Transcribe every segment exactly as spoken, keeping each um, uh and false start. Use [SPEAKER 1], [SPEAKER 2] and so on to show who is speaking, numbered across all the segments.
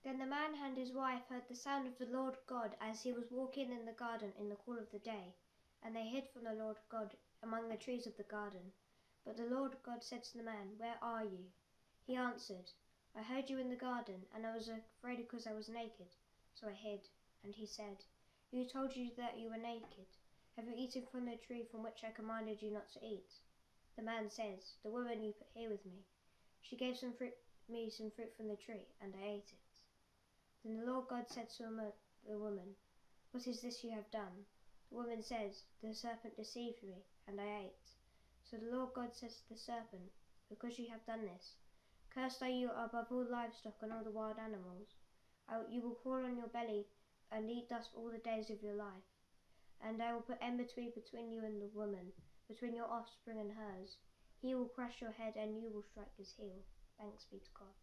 [SPEAKER 1] Then the man and his wife heard the sound of the Lord God as he was walking in the garden in the cool of the day, and they hid from the Lord God among the trees of the garden. But the Lord God said to the man, "Where are you?" He answered, "I heard you in the garden, and I was afraid because I was naked, so I hid." And he said, "Who told you that you were naked? Have you eaten from the tree from which I commanded you not to eat?" The man says, "The woman you put here with me, she gave some fruit, me some fruit from the tree, and I ate it." Then the Lord God said to the woman, "What is this you have done?" The woman says, "The serpent deceived me, and I ate." So the Lord God says to the serpent, "Because you have done this, cursed are you above all livestock and all the wild animals. I, you will crawl on your belly and eat dust all the days of your life. And I will put enmity between you and the woman, between your offspring and hers. He will crush your head, and you will strike his heel." Thanks be to God.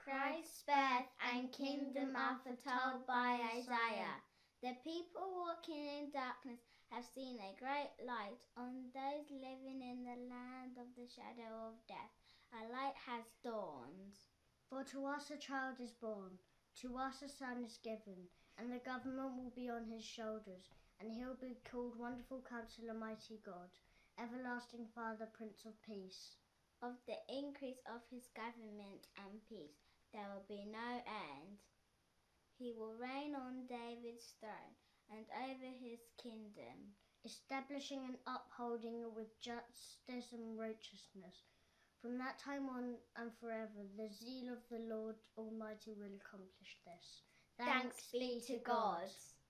[SPEAKER 2] Christ's birth and kingdom are foretold by Isaiah. The people walking in darkness have seen a great light. On those living in the land of the shadow of death, a light has dawned.
[SPEAKER 3] For to us a child is born, to us a son is given, and the government will be on his shoulders, and he'll be called Wonderful Counselor, Mighty God, Everlasting Father, Prince of Peace.
[SPEAKER 2] Of the increase of his government and peace there will be no end. He will reign on David's throne and over his kingdom,
[SPEAKER 3] establishing and upholding it with justice and righteousness. From that time on and forever, the zeal of the Lord Almighty will accomplish this.
[SPEAKER 2] Thanks, Thanks be to God.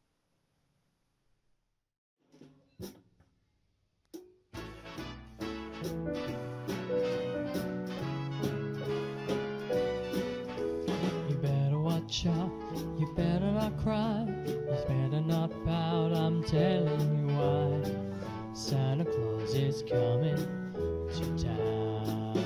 [SPEAKER 4] You better watch out, you better not cry, you better not pout, I'm telling you why. Santa Claus is coming to town.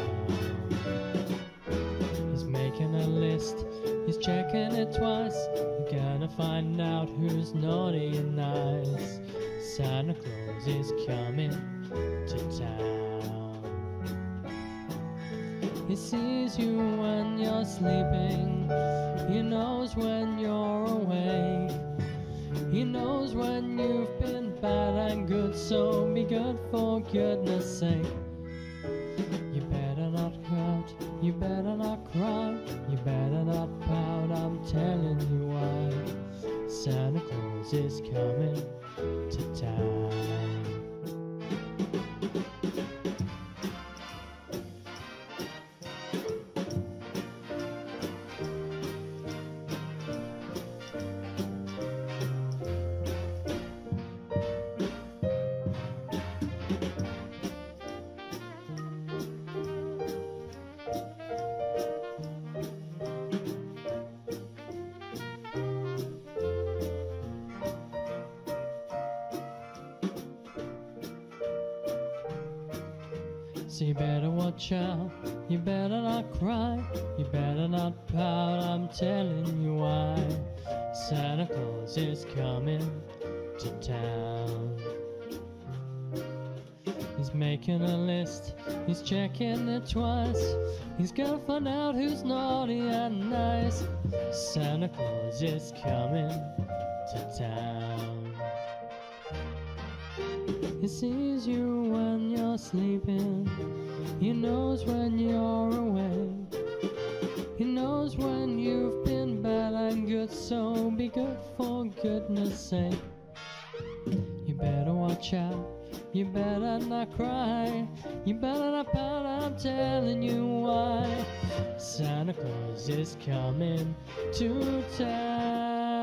[SPEAKER 4] He's making a list, he's checking it twice. You're gonna find out who's naughty and nice. Santa Claus is coming to town. He sees you when you're sleeping, he knows when you're awake, he knows when you've been bad and good, so be good for goodness sake. You better not pout, you better not cry, you better not pout, I'm telling you why. Santa Claus is coming to town. So you better watch out, you better not cry, you better not pout, I'm telling you why. Santa Claus is coming to town. He's making a list, he's checking it twice, he's gonna find out who's naughty and nice. Santa Claus is coming to town. He sees you when you're sleeping, he knows when you're awake, he knows when you've been bad and good, so be good for goodness sake. You better watch out, you better not cry, you better not pout, I'm telling you why. Santa Claus is coming to town.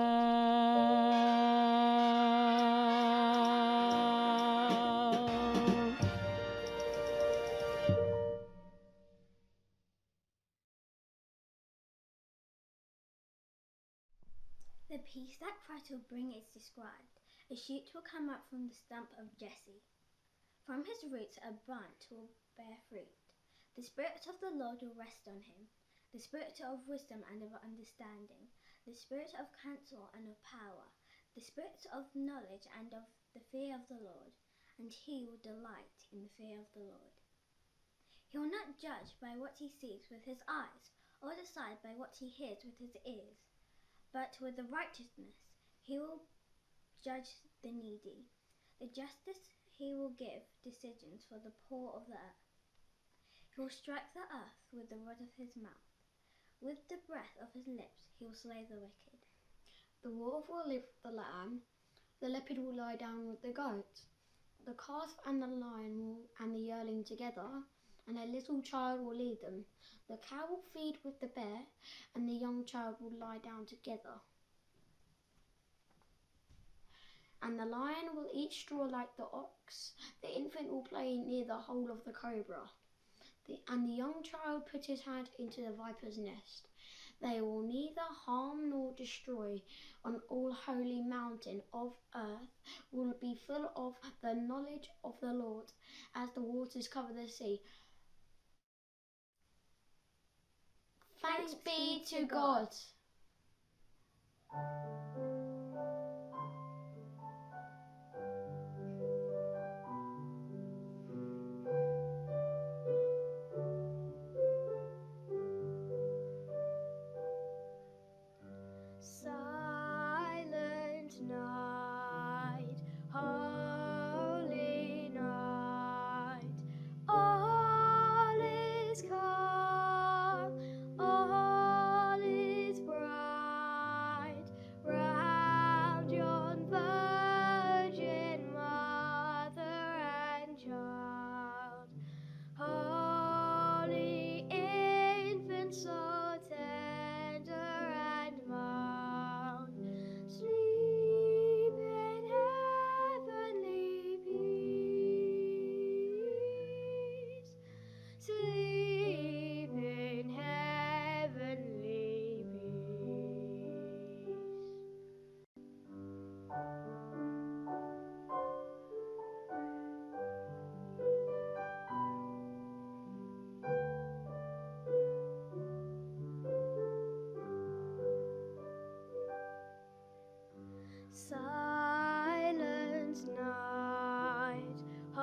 [SPEAKER 2] The peace that Christ will bring is described. A shoot will come up from the stump of Jesse. From his roots a branch will bear fruit. The Spirit of the Lord will rest on him, the Spirit of wisdom and of understanding, the Spirit of counsel and of power, the Spirit of knowledge and of the fear of the Lord, and he will delight in the fear of the Lord. He will not judge by what he sees with his eyes, or decide by what he hears with his ears, but with the righteousness he will judge the needy. The justice he will give decisions for the poor of the earth. He will strike the earth with the rod of his mouth. With the breath of his lips he will slay the wicked.
[SPEAKER 5] The wolf will live with the lamb, the leopard will lie down with the goat, the calf and the lion will, and the yearling together, and a little child will lead them. The cow will feed with the bear, and the young child will lie down together. And the lion will eat straw like the ox, the infant will play near the hole of the cobra, the, and the young child put his hand into the viper's nest. They will neither harm nor destroy. On all holy mountain of earth will be full of the knowledge of the Lord, as the waters cover the sea. Thanks be to God.
[SPEAKER 3] Silent night, holy night, all is calm, all is bright, round yon virgin mother and child. Holy infant, so tender and mild, sleep in heavenly peace, sleep in heavenly peace. Silent night,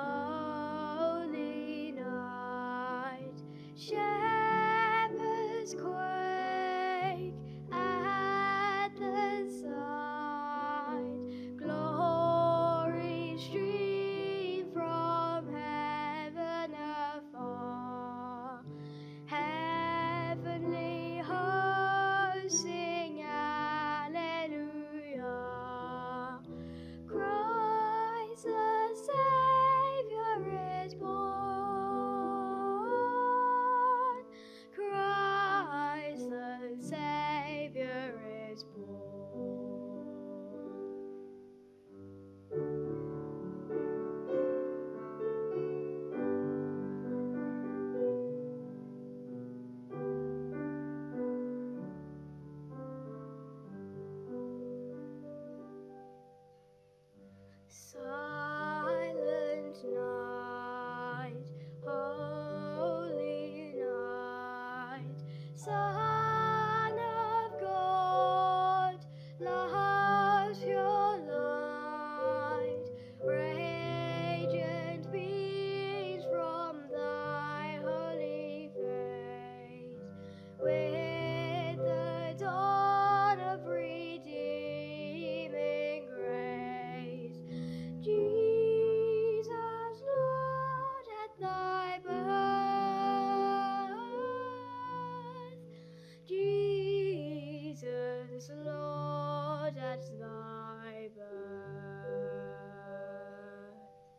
[SPEAKER 3] holy night, shepherds quake at the sight, glory stream from heaven afar, heavenly hosts sing Alleluia. Christ the Saviour is born. Christ the Saviour is born. Silent night, holy night, Son of God, love's pure light, radiant beams from thy holy face, with the dawn of redeeming grace. Jesus, Lord, at thy birth, Jesus, Lord, at thy birth.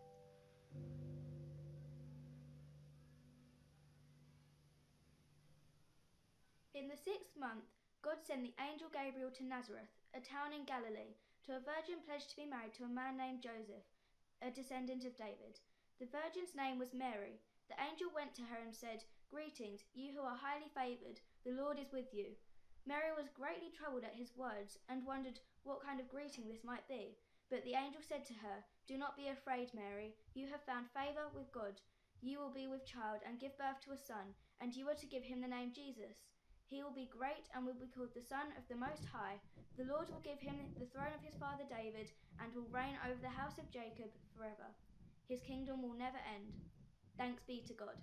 [SPEAKER 6] In the sixth month, God sent the angel Gabriel to Nazareth, a town in Galilee, to a virgin pledged to be married to a man named Joseph, a descendant of David. The virgin's name was Mary. The angel went to her and said, "Greetings, you who are highly favoured, the Lord is with you." Mary was greatly troubled at his words and wondered what kind of greeting this might be. But the angel said to her, "Do not be afraid, Mary. You have found favour with God. You will be with child and give birth to a son, and you are to give him the name Jesus. He will be great and will be called the Son of the Most High. The Lord will give him the throne of his father David and will reign over the house of Jacob forever. His kingdom will never end." Thanks be to God.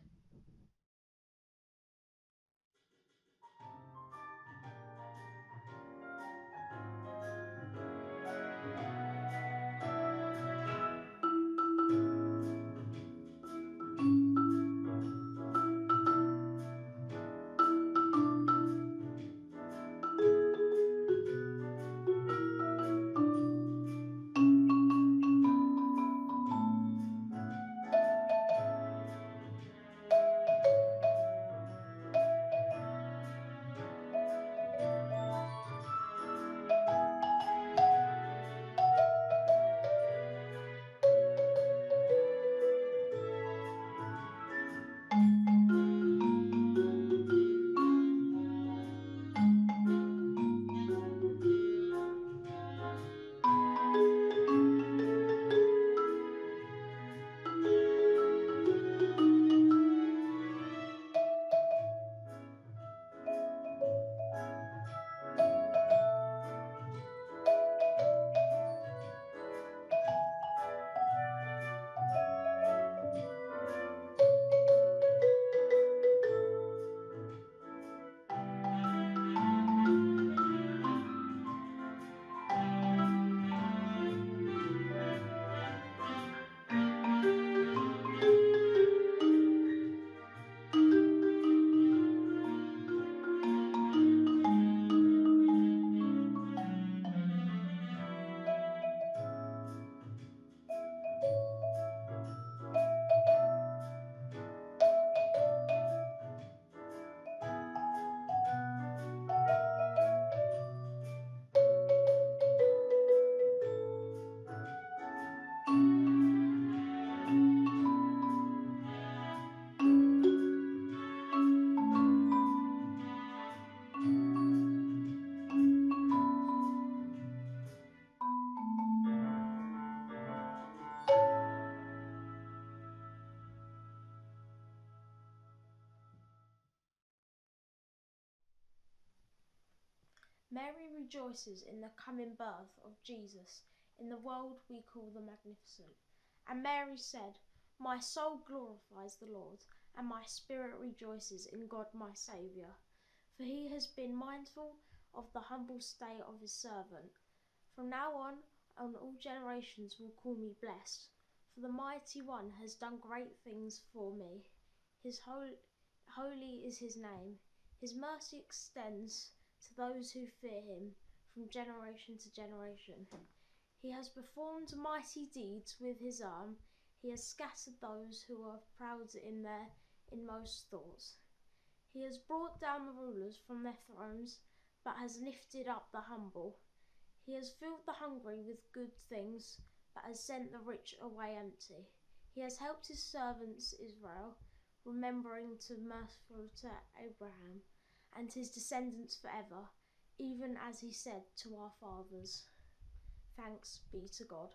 [SPEAKER 7] Mary rejoices in the coming birth of Jesus in the world we call the Magnificent. And Mary said, "My soul glorifies the Lord, and my spirit rejoices in God my Saviour, for he has been mindful of the humble state of his servant. From now on, and all generations will call me blessed, for the Mighty One has done great things for me. His holy, holy is his name. His mercy extends to those who fear him from generation to generation. He has performed mighty deeds with his arm. He has scattered those who are proud in their inmost thoughts. He has brought down the rulers from their thrones, but has lifted up the humble. He has filled the hungry with good things, but has sent the rich away empty. He has helped his servants Israel, remembering to merciful to Abraham and his descendants forever, even as he said to our fathers." Thanks be to God.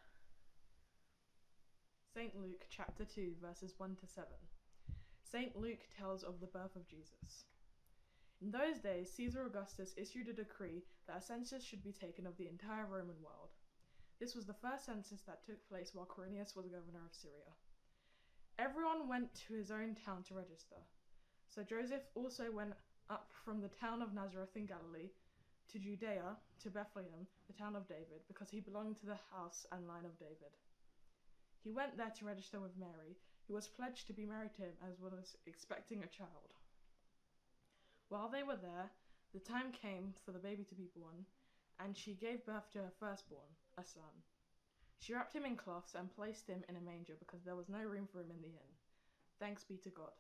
[SPEAKER 8] Saint Luke chapter two verses one to seven. Saint Luke tells of the birth of Jesus. In those days, Caesar Augustus issued a decree that a census should be taken of the entire Roman world. This was the first census that took place while Quirinius was governor of Syria. Everyone went to his own town to register. So Joseph also went up from the town of Nazareth in Galilee to Judea, to Bethlehem, the town of David, because he belonged to the house and line of David. He went there to register with Mary, who was pledged to be married to him as well as expecting a child. While they were there, the time came for the baby to be born, and she gave birth to her firstborn, a son. She wrapped him in cloths and placed him in a manger because there was no room for him in the inn. Thanks be to God.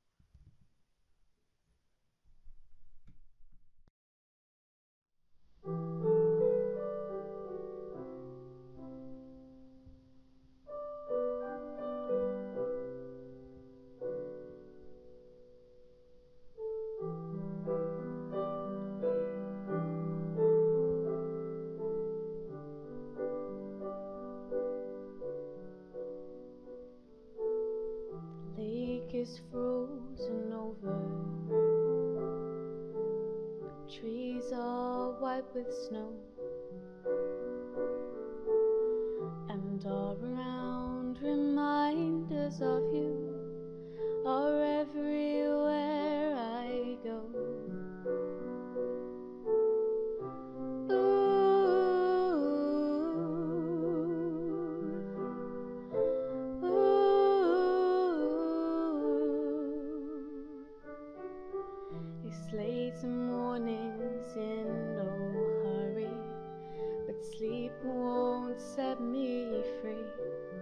[SPEAKER 9] Is frozen over, trees are white with snow, and all around reminders of you are everywhere I go. Late mornings in no hurry, but sleep won't set me free.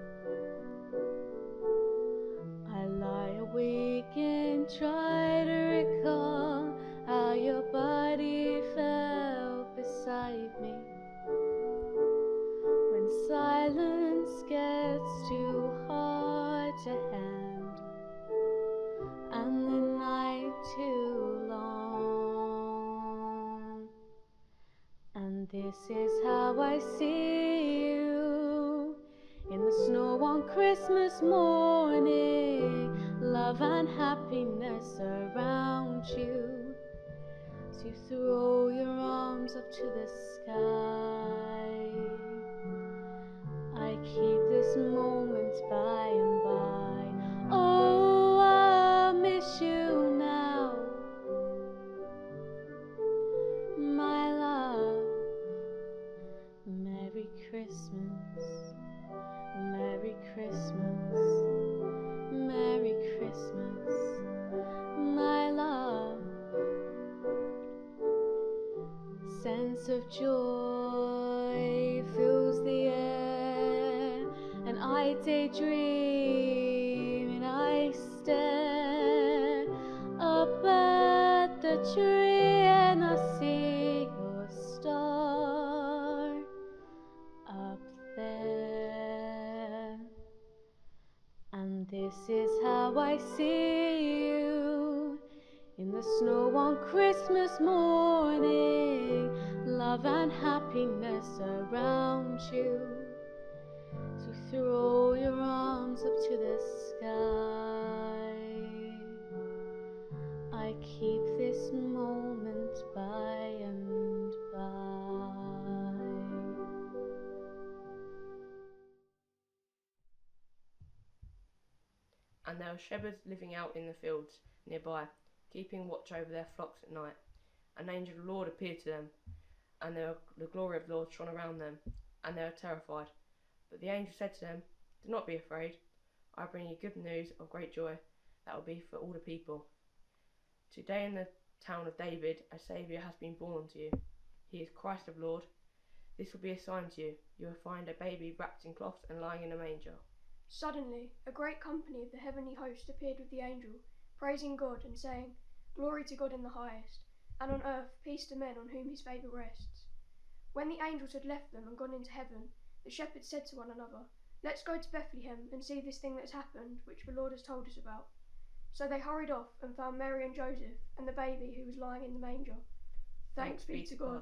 [SPEAKER 9] I lie awake and try to recall how your body felt beside me. When silence gets too hard to handle and the night too long, and this is how I see you in the snow on Christmas morning. Love and happiness around you, as you throw your arms up to the sky. I keep this moment by and by. Oh, I miss you now, my love. Merry Christmas, Merry Christmas, Merry Christmas, my love. Sense of joy fills the air, and I daydream and I stare up at the tree, and I see your star up there. And this is how I see you in the snow on Christmas morning. Love and happiness around you, so throw your arms up to the sky. I keep this moment by and by.
[SPEAKER 10] and there were shepherds living out in the fields nearby, keeping watch over their flocks at night. An angel of the Lord appeared to them, and the, the glory of the Lord shone around them, and they were terrified. But the angel said to them, "Do not be afraid. I bring you good news of great joy that will be for all the people. Today in the town of David a Saviour has been born to you. He is Christ the Lord. This will be a sign to you. You will find a baby wrapped in cloths and lying in a manger."
[SPEAKER 11] Suddenly, a great company of the heavenly host appeared with the angel, praising God and saying, "Glory to God in the highest, and on earth peace to men on whom his favour rests." When the angels had left them and gone into heaven, the shepherds said to one another, "Let's go to Bethlehem and see this thing that has happened, which the Lord has told us about." So they hurried off and found Mary and Joseph and the baby who was lying in the manger. Thanks be to God.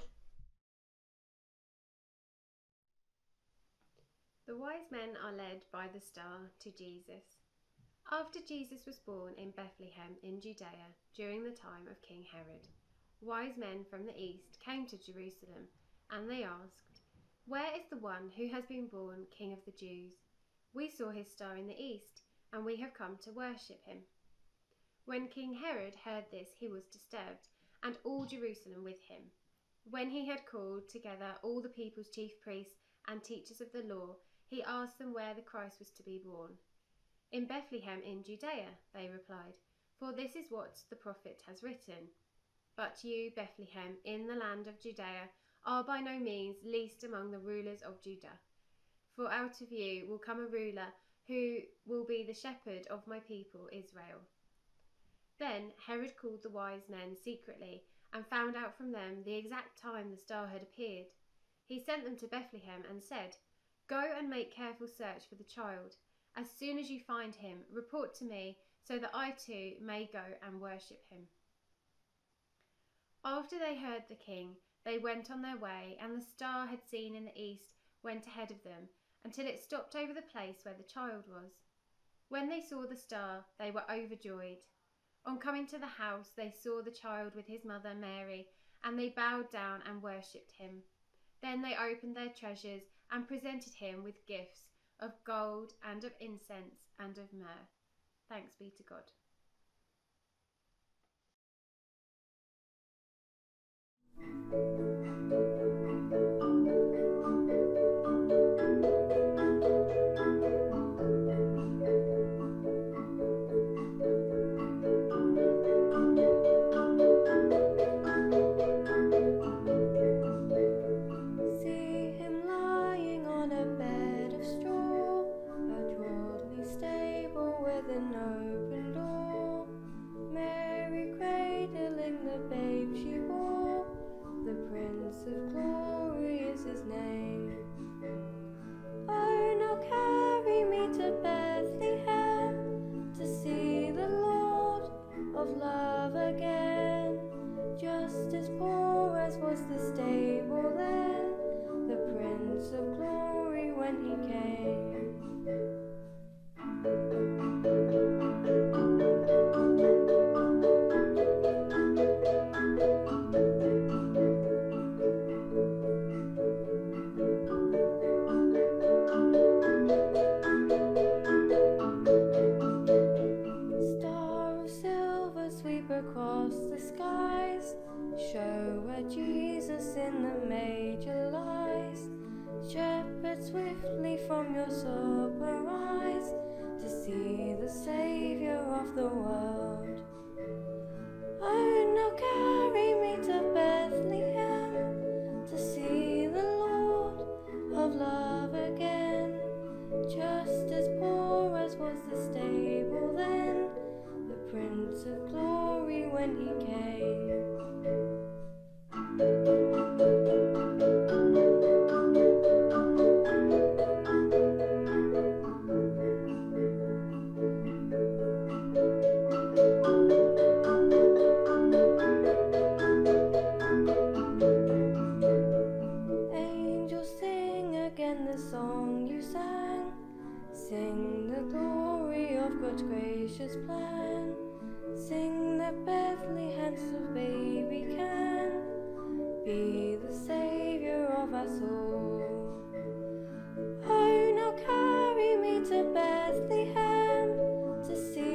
[SPEAKER 12] The wise men are led by the star to Jesus. After Jesus was born in Bethlehem in Judea during the time of King Herod, wise men from the east came to Jerusalem, and they asked, "Where is the one who has been born King of the Jews? We saw his star in the east, and we have come to worship him." When King Herod heard this, he was disturbed, and all Jerusalem with him. When he had called together all the people's chief priests and teachers of the law, he asked them where the Christ was to be born. "In Bethlehem in Judea," they replied, "for this is what the prophet has written. But you, Bethlehem, in the land of Judea, are by no means least among the rulers of Judah. For out of you will come a ruler who will be the shepherd of my people Israel." Then Herod called the wise men secretly and found out from them the exact time the star had appeared. He sent them to Bethlehem and said, "Go and make careful search for the child. As soon as you find him, report to me so that I too may go and worship him." After they heard the king, they went on their way, and the star had seen in the east went ahead of them until it stopped over the place where the child was. When they saw the star, they were overjoyed. On coming to the house, they saw the child with his mother Mary, and they bowed down and worshipped him. Then they opened their treasures and presented him with gifts of gold and of incense and of myrrh. Thanks be to God.
[SPEAKER 13] Swiftly from your sober eyes to see the Saviour of the world. Oh, now carry me to Bethlehem to see the Lord of love again. Just as poor as was the stable then, the Prince of Glory when he came. Sing the glory of God's gracious plan. Sing that Bethlehem's baby can be the Saviour of us all. Oh, now carry me to Bethlehem to see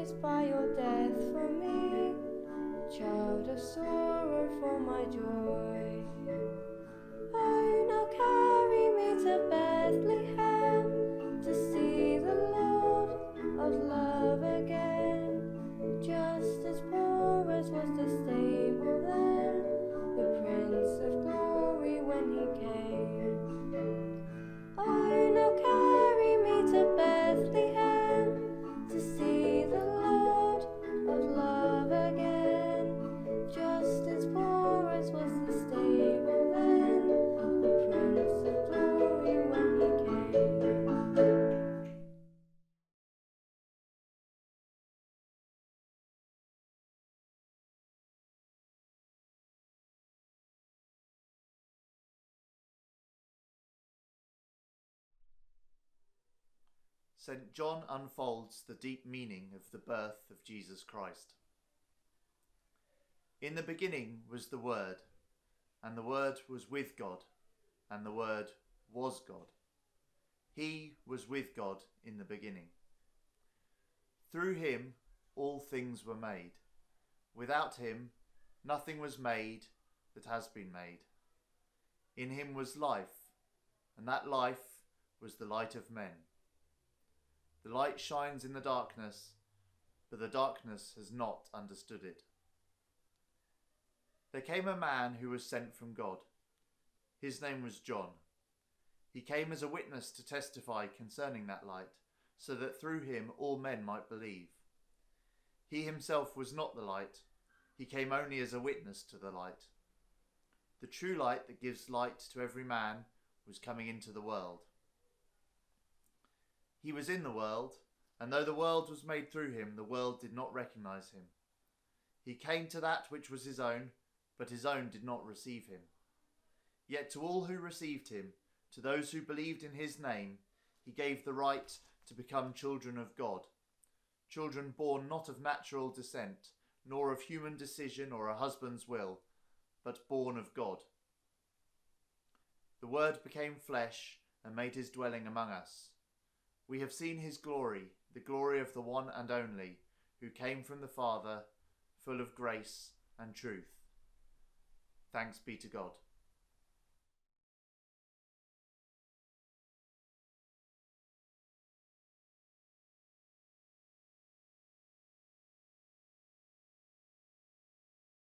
[SPEAKER 13] praised by your death for me, child of sorrow for my joy. Oh, now carry me to Bethlehem to see the Lord of love again. Just as poor as was the stable then, the Prince of Glory when he came. Oh, now carry me to Bethlehem to see the Lord of love again. Just as poor as was the stable then, the Prince of Glory when he came.
[SPEAKER 14] Saint John unfolds the deep meaning of the birth of Jesus Christ. In the beginning was the Word, and the Word was with God, and the Word was God. He was with God in the beginning. Through him all things were made. Without him nothing was made that has been made. In him was life, and that life was the light of men. The light shines in the darkness, but the darkness has not understood it. There came a man who was sent from God. His name was John. He came as a witness to testify concerning that light, so that through him all men might believe. He himself was not the light. He came only as a witness to the light. The true light that gives light to every man was coming into the world. He was in the world, and though the world was made through him, the world did not recognize him. He came to that which was his own, but his own did not receive him. Yet to all who received him, to those who believed in his name, he gave the right to become children of God, children born not of natural descent, nor of human decision or a husband's will, but born of God. The Word became flesh and made his dwelling among us. We have seen his glory, the glory of the one and only, who came from the Father, full of grace and truth. Thanks be to God.